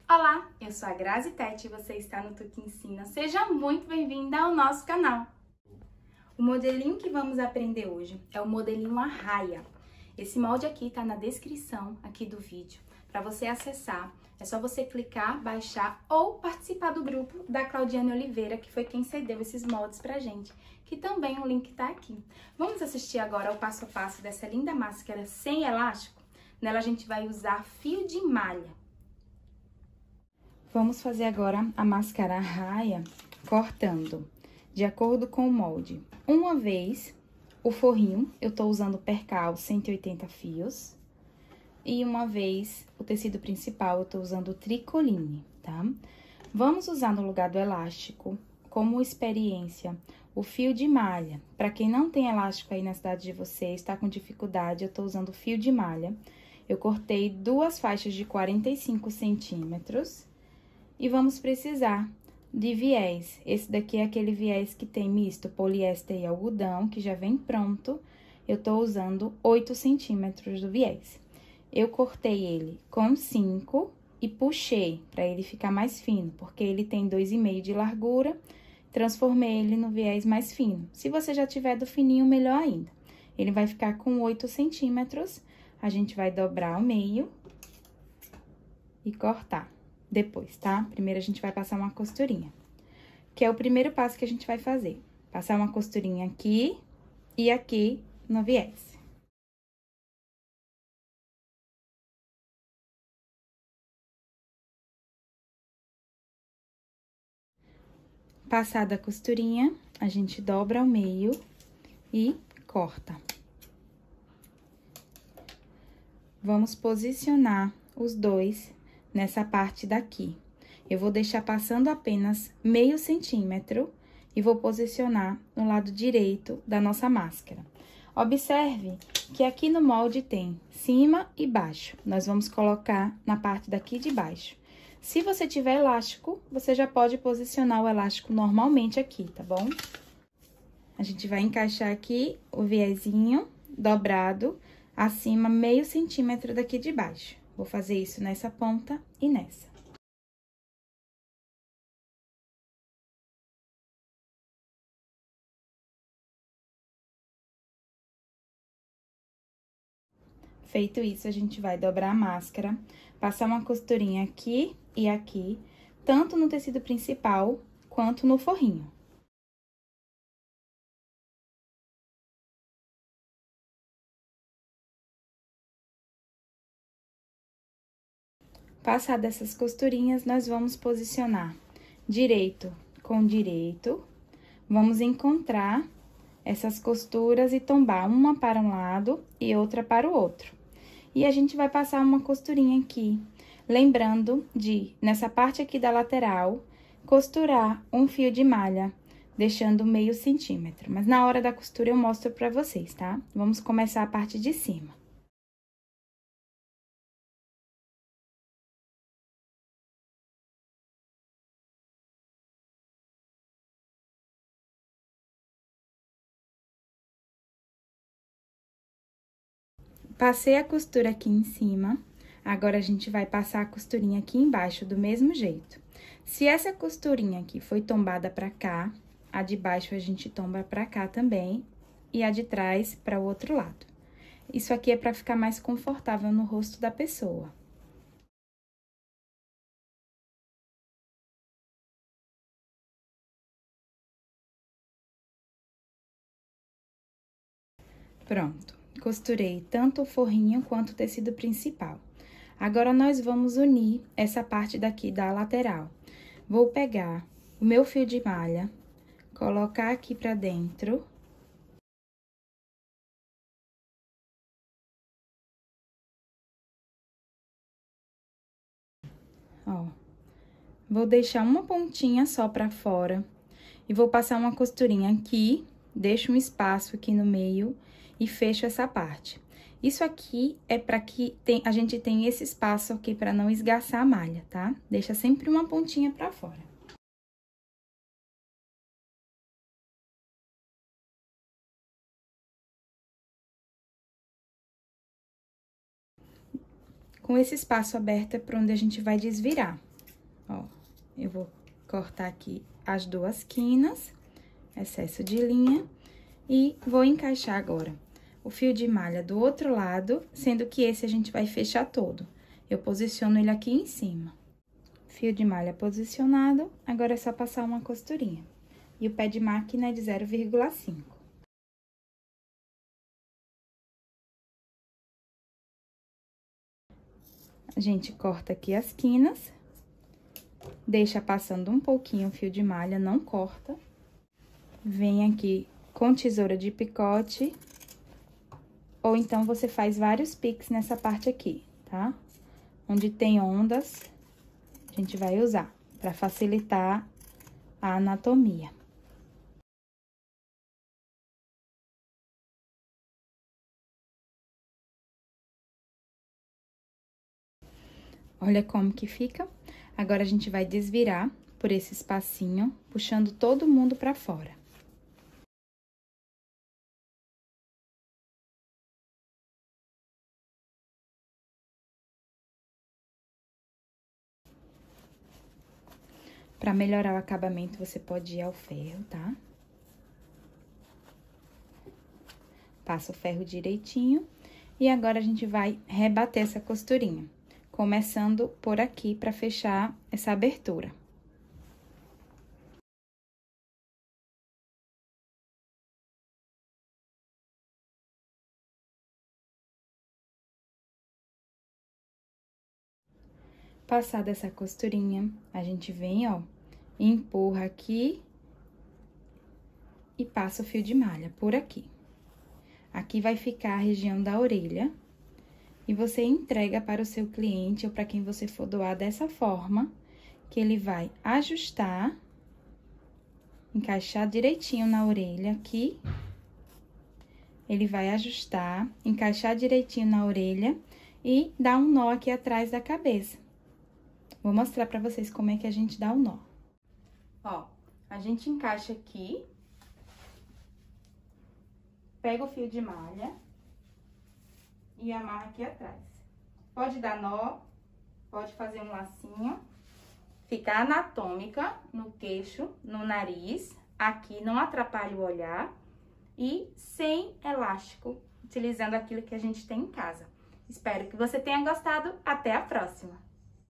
Olá, eu sou a Grazi Tete e você está no Tu Que Ensina. Seja muito bem-vinda ao nosso canal. O modelinho que vamos aprender hoje é o modelinho arraia. Esse molde aqui está na descrição aqui do vídeo. Para você acessar, é só você clicar, baixar ou participar do grupo da Claudiane Oliveira, que foi quem cedeu esses moldes pra gente, que também o link tá aqui. Vamos assistir agora ao passo a passo dessa linda máscara sem elástico? Nela a gente vai usar fio de malha. Vamos fazer agora a máscara arraia cortando de acordo com o molde. Uma vez o forrinho, eu tô usando percal 180 fios. E uma vez o tecido principal, eu tô usando tricoline, tá? Vamos usar no lugar do elástico, como experiência, o fio de malha. Pra quem não tem elástico aí na cidade de vocês, tá com dificuldade, eu tô usando fio de malha. Eu cortei 2 faixas de 45 centímetros. E vamos precisar de viés. Esse daqui é aquele viés que tem misto poliéster e algodão, que já vem pronto. Eu tô usando 8 centímetros do viés. Eu cortei ele com 5 e puxei para ele ficar mais fino, porque ele tem 2,5 de largura. Transformei ele no viés mais fino. Se você já tiver do fininho, melhor ainda. Ele vai ficar com 8 centímetros. A gente vai dobrar ao meio e cortar depois, tá? Primeiro, a gente vai passar uma costurinha, que é o primeiro passo que a gente vai fazer. Passar uma costurinha aqui e aqui no viés. Passada a costurinha, a gente dobra ao meio e corta. Vamos posicionar os dois nessa parte daqui. Eu vou deixar passando apenas meio centímetro e vou posicionar no lado direito da nossa máscara. Observe que aqui no molde tem cima e baixo. Nós vamos colocar na parte daqui de baixo. Se você tiver elástico, você já pode posicionar o elástico normalmente aqui, tá bom? A gente vai encaixar aqui o viezinho dobrado acima meio centímetro daqui de baixo. Vou fazer isso nessa ponta e nessa. Feito isso, a gente vai dobrar a máscara, passar uma costurinha aqui e aqui, tanto no tecido principal quanto no forrinho. Passadas essas costurinhas, nós vamos posicionar direito com direito. Vamos encontrar essas costuras e tombar uma para um lado e outra para o outro. E a gente vai passar uma costurinha aqui, lembrando de, nessa parte aqui da lateral, costurar um fio de malha, deixando meio centímetro. Mas na hora da costura eu mostro pra vocês, tá? Vamos começar a parte de cima. Passei a costura aqui em cima, agora a gente vai passar a costurinha aqui embaixo do mesmo jeito. Se essa costurinha aqui foi tombada pra cá, a de baixo a gente tomba pra cá também e a de trás para o outro lado. Isso aqui é pra ficar mais confortável no rosto da pessoa. Pronto, costurei tanto o forrinho quanto o tecido principal. Agora, nós vamos unir essa parte daqui da lateral. Vou pegar o meu fio de malha, colocar aqui pra dentro. Ó, vou deixar uma pontinha só pra fora e vou passar uma costurinha aqui, deixo um espaço aqui no meio e fecho essa parte. Isso aqui é pra que a gente tenha esse espaço aqui pra não esgaçar a malha, tá? Deixa sempre uma pontinha pra fora. Com esse espaço aberto é por onde a gente vai desvirar. Ó, eu vou cortar aqui as duas quinas, excesso de linha, e vou encaixar agora o fio de malha do outro lado, sendo que esse a gente vai fechar todo. Eu posiciono ele aqui em cima. Fio de malha posicionado, agora é só passar uma costurinha. E o pé de máquina é de 0,5. A gente corta aqui as quinas, deixa passando um pouquinho o fio de malha, não corta. Vem aqui com tesoura de picote, ou então você faz vários piques nessa parte aqui, tá? Onde tem ondas, a gente vai usar para facilitar a anatomia. Olha como que fica. Agora, a gente vai desvirar por esse espacinho, puxando todo mundo pra fora. Pra melhorar o acabamento, você pode ir ao ferro, tá? Passa o ferro direitinho. E agora, a gente vai rebater essa costurinha. Começando por aqui, pra fechar essa abertura. Passada essa costurinha, a gente vem, ó, empurra aqui e passa o fio de malha por aqui. Aqui vai ficar a região da orelha. E você entrega para o seu cliente ou para quem você for doar dessa forma, que ele vai ajustar, encaixar direitinho na orelha aqui. Ele vai ajustar, encaixar direitinho na orelha e dar um nó aqui atrás da cabeça. Vou mostrar para vocês como é que a gente dá o nó. Ó, a gente encaixa aqui, pega o fio de malha e amarra aqui atrás. Pode dar nó, pode fazer um lacinho, ficar anatômica no queixo, no nariz, aqui não atrapalha o olhar e sem elástico, utilizando aquilo que a gente tem em casa. Espero que você tenha gostado, até a próxima!